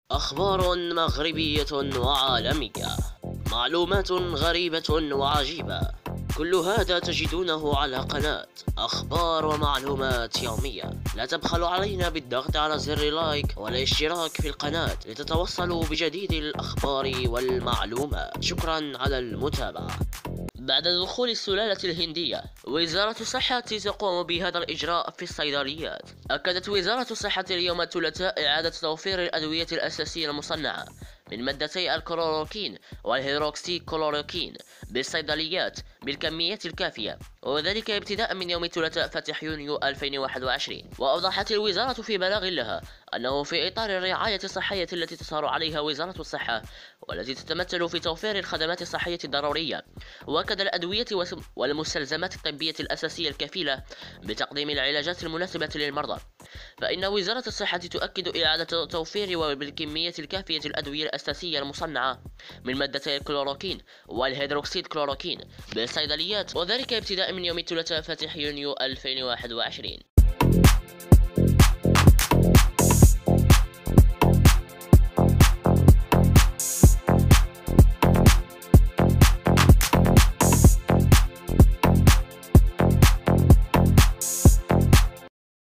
أخبار مغربية وعالمية، معلومات غريبة وعجيبة، كل هذا تجدونه على قناة أخبار ومعلومات يومية. لا تبخلوا علينا بالضغط على زر لايك والاشتراك في القناة لتتوصلوا بجديد الأخبار والمعلومات. شكرا على المتابعة. بعد دخول السلالة الهندية، وزارة الصحة تقوم بهذا الإجراء في الصيدليات. أكدت وزارة الصحة اليوم الثلاثاء إعادة توفير الأدوية الأساسية المصنعة من مادتي الكلوروكين والهيدروكسي كلوروكين بالصيدليات بالكميات الكافية، وذلك ابتداء من يوم الثلاثاء فاتح يونيو 2021. وأوضحت الوزارة في بلاغ لها أنه في إطار الرعاية الصحية التي تسهر عليها وزارة الصحة والتي تتمثل في توفير الخدمات الصحية الضرورية وكذا الأدوية والمستلزمات الطبية الأساسية الكفيلة بتقديم العلاجات المناسبة للمرضى، فإن وزارة الصحة تؤكد إعادة توفير وبالكمية الكافية الأدوية الأساسية المصنعة من مادتي الكلوروكين والهيدروكسيد كلوروكين بالصيدليات، وذلك ابتداء من يوم الثلاثاء فاتح يونيو 2021.